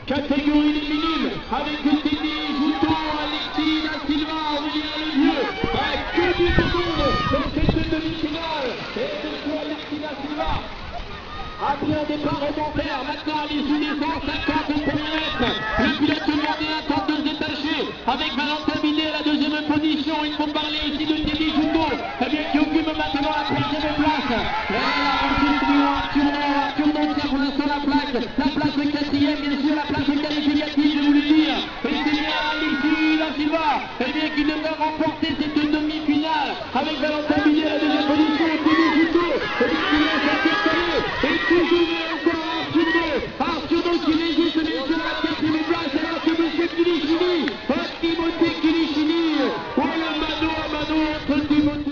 catégorie des minimes, avec Teddy, Jouton, Alexis, Da Silva, Aurélien Levieux, que du seconde dans cette demi-finale, et monsieur Alexis Da Silva a pris un départ remontaire, maintenant à l'issue des 150 premiers mètres, le pilote gardien tente de se détacher, avec Valentin Binet à la deuxième position. Il faut parler aussi de Teddy Jouton, qui occupe maintenant la troisième place, et la rencontre du Arthur Nord tient pour l'instant la place quatrième, bien sûr, la place qualificative, je vous le dire, et c'est bien Alexis Da Silva, qui devrait remporter cette demi-finale, avec Valentin Binet à la deuxième position, Teddy Jouton, qui laisse intercaler, et toujours encore Arthur Nord qui résiste, bien sûr, à la quatrième place, alors que monsieur Kilichini, Timothée Kilichini, oh le mano à mano entre Timothée.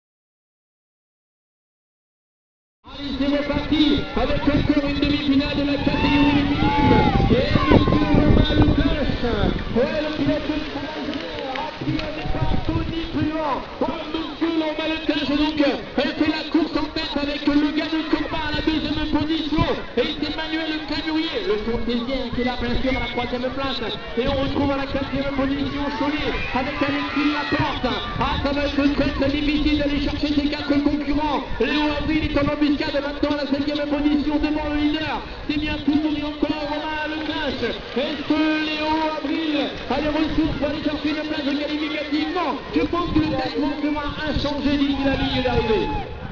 Allez, c'est reparti avec encore une demi-finale de la catégorie des minimes. Et monsieur Romain Leclèche, le pilote de Strasbourg a pris un départ tonitruant. Monsieur Romain Leclèche, donc, fait la course en tête avec le gars de Copa à la deuxième position. Et c'est Manuel Cavurier, le Fontésien, qui est là, bien sûr, à la troisième place. Et on retrouve à la quatrième position Cholet avec Alexis Laporte. Ah, ça va être très très difficile d'aller chercher ces quatre concurrents. Léo Avril est en embuscade maintenant à la cinquième position devant le leader. C'est bien toujours et encore Romain Leclèche. Est-ce que Léo Avril a les ressources pour aller chercher une place qualificative? Non, je pense que le classement sera inchangé d'ici la ligne d'arrivée.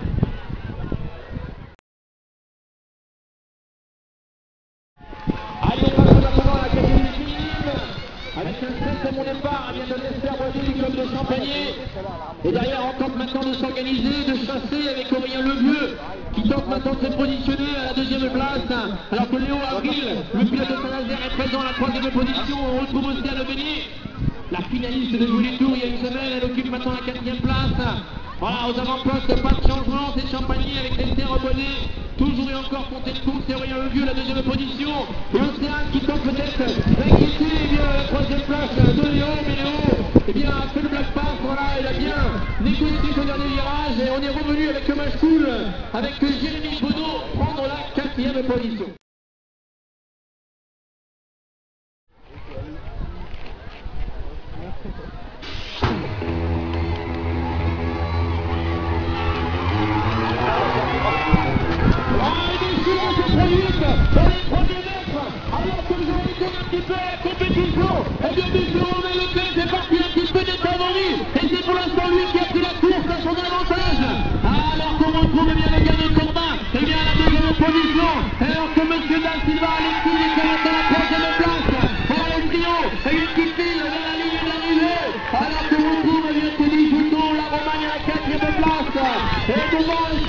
Allez, on passe maintenant à la catégorie féminine, avec un très bon départ, vient de l'Esther Boisy du club de Champagné. Et derrière, on tente maintenant de s'organiser, de chasser avec Aurélien Levieux, qui tente maintenant de se positionner à la deuxième place, alors que Léo Avril, le pilote de Saint-Nazaire, est présent à la troisième position. On retrouve aussi à Lebeigné, la finaliste de Jouer les Tours il y a une semaine, elle occupe maintenant la quatrième place. Voilà, aux avant-postes, pas de changement, c'est Champagné avec Esther Boisy. Toujours et encore compté de course, c'est Aurélien Levieux, la deuxième position. Et Océane qui tente peut-être d'inquiéter la troisième place de Léo, mais Léo a fait le black pass, voilà, il a bien négocié son dernier virage et on est revenu avec le match cool, avec Jérémy Bonneau prendre la quatrième position. Dans les premiers mètres, alors que vous avez été un petit peu à la compétition, et bien monsieur Romain Leclèche est parti un petit peu défavori, et c'est pour l'instant lui qui a pris la course à son avantage. Alors qu'on retrouve bien le gars de Corbin, et bien à la deuxième position, alors que monsieur Da Silva Alexis est à la troisième place, pour le trio, et une petite file vers la ligne d'arrivée, alors que retrouve bien Teddy Jouton, la Romagne à la quatrième place, et devant